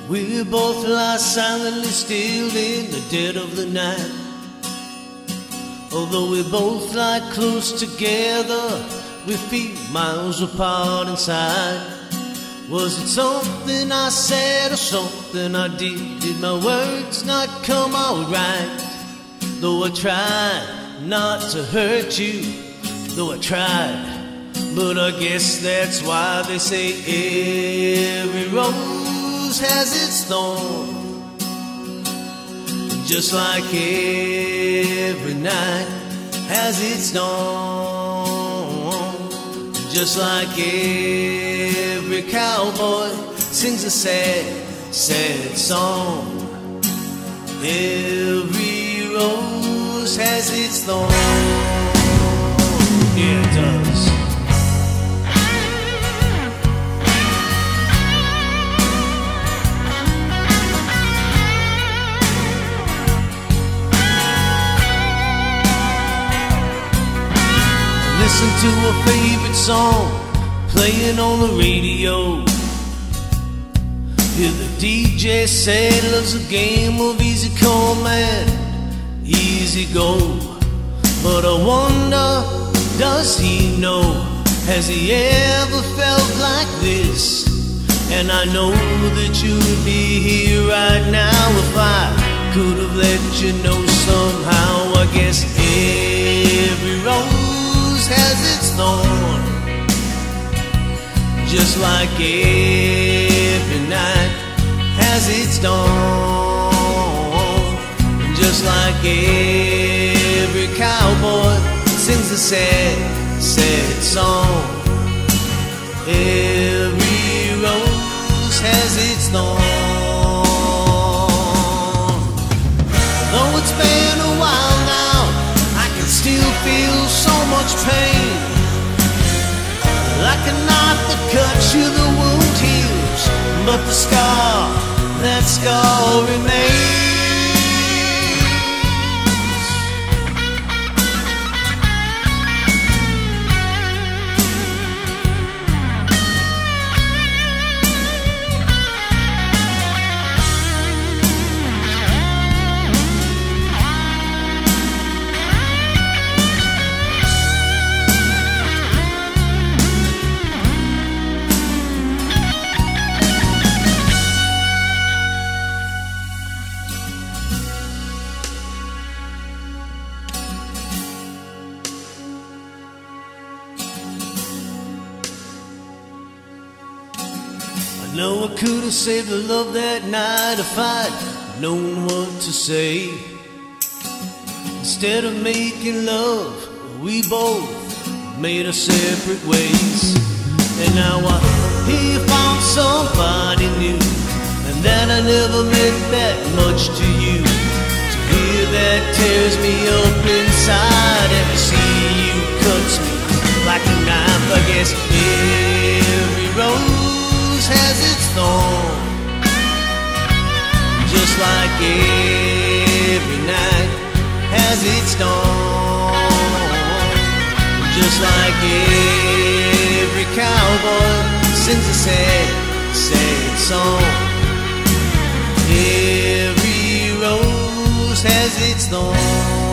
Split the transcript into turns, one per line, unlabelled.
We both lie silently still in the dead of the night. Although we both lie close together, we feel miles apart inside. Was it something I said or something I did? Did my words not come out right? Though I tried not to hurt you, though I tried, but I guess that's why they say every rose has its thorn. Just like every night has its dawn. Just like every cowboy sings a sad, sad song. Every rose has its thorn. Yeah, it does. Listen to a favorite song playing on the radio. Hear the DJ say love's a game of easy come and easy go. But I wonder, does he know? Has he ever felt like this? And I know that you'd be here right now if I could have let you know somehow. I guess every rose has its thorn. Just like every night has its dawn. Just like every cowboy sings a sad, sad song. Every rose has its thorn. Though it's been a while now, I can still feel so much pain. Like a knife that cuts you, the wound heals, but the scar, that scar remains. No, I could have saved the love that night if I'd known what to say. Instead of making love, we both made our separate ways. And now I hear you found somebody new, and that I never meant that much to you. To hear that tears me up inside, and to see you cuts me like a knife. I guess every rose has its thorn. Just like every night has its dawn. Just like every cowboy sings a sad, sad song. Every rose has its thorn.